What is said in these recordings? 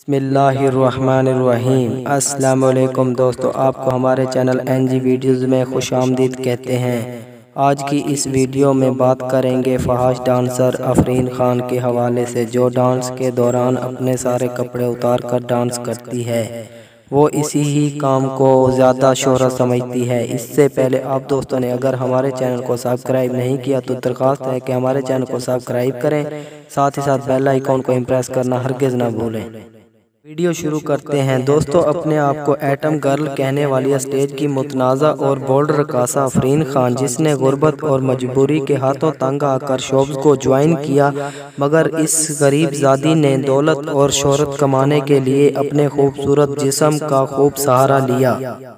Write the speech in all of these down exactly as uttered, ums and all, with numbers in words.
بسم اللہ الرحمن الرحیم۔ السلام علیکم دوستو، آپ کو ہمارے چینل این جی ویڈیوز میں خوش آمدید کہتے ہیں۔ آج کی اس ویڈیو میں بات کریں گے فحش ڈانسر آفرین خان کے حوالے سے، جو ڈانس کے دوران اپنے سارے کپڑے اتار کر ڈانس کرتی ہے۔ وہ اسی ہی کام کو زیادہ شہرت سمجھتی ہے۔ اس سے پہلے آپ دوستوں نے اگر ہمارے چینل کو سبسکرائب نہیں کیا تو درخواست ہے کہ ہمارے چینل کو سبسکرائب کریں، ساتھ ہی ساتھ بیل آئیکن کو امپریس کرنا ہرگز نہ بھولیں۔ ویڈیو شروع کرتے ہیں۔ دوستو، اپنے آپ کو ایٹم گرل کہنے والی اسٹیج کی متنازع اور بولڈ رقاصہ آفرین خان، جس نے غربت اور مجبوری کے ہاتھوں تنگ آ کر شوبز کو جوائن کیا، مگر اس غریب زادی نے دولت اور شہرت کمانے کے لیے اپنے خوبصورت جسم کا خوب سہارا لیا۔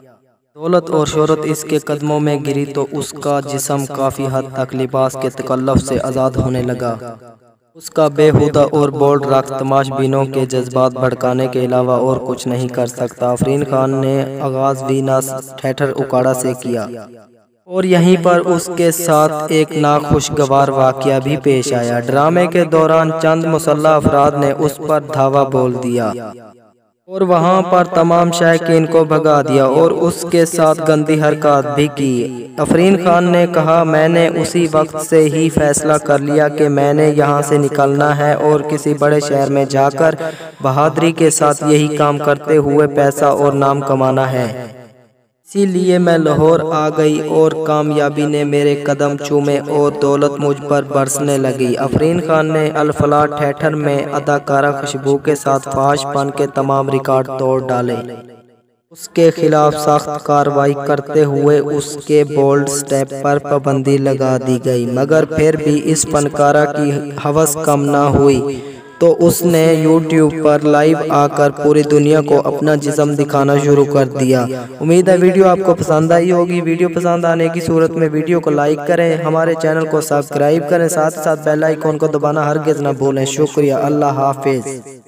دولت اور شہرت اس کے قدموں میں گری تو اس کا جسم کافی حد تک لباس کے تکلف سے آزاد ہونے لگا۔ اس کا بے ہودہ اور بولڈ رقص تماش بینوں کے جذبات بھڑکانے کے علاوہ اور کچھ نہیں کر سکتا۔ آفرین خان نے آغاز وینس تھیٹر اکاڑا سے کیا، اور یہیں پر اس کے ساتھ ایک ناخوشگوار واقعہ بھی پیش آیا۔ ڈرامے کے دوران چند مسلح افراد نے اس پر دھاوا بول دیا اور وہاں پر تمام شائقین کو بھگا دیا اور اس کے ساتھ گندی حرکات بھی کی۔ آفرین خان نے کہا، میں نے اسی وقت سے ہی فیصلہ کر لیا کہ میں نے یہاں سے نکلنا ہے اور کسی بڑے شہر میں جا کر بہادری کے ساتھ یہی کام کرتے ہوئے پیسہ اور نام کمانا ہے۔ اسی لیے میں لاہور آ گئی اور کامیابی نے میرے قدم چومے اور دولت مجھ پر برسنے لگی۔ آفرین خان نے الفلاح تھیٹر میں اداکارہ خوشبو کے ساتھ فحش پن کے تمام ریکارڈ توڑ ڈالے۔ اس کے خلاف سخت کارروائی کرتے ہوئے اس کے بولڈ سٹیپ پر پابندی لگا دی گئی، مگر پھر بھی اس فنکارہ کی ہوس کم نہ ہوئی تو اس نے یوٹیوب پر لائیو آ کر پوری دنیا کو اپنا جسم دکھانا شروع کر دیا۔ امید ہے ویڈیو آپ کو پسند آئی ہوگی۔ ویڈیو پسند آنے کی صورت میں ویڈیو کو لائک کریں، ہمارے چینل کو سبسکرائب کریں، ساتھ ساتھ بیل آئیکن کو دبانا ہرگز نہ بھولیں۔ شکریہ، اللہ حافظ۔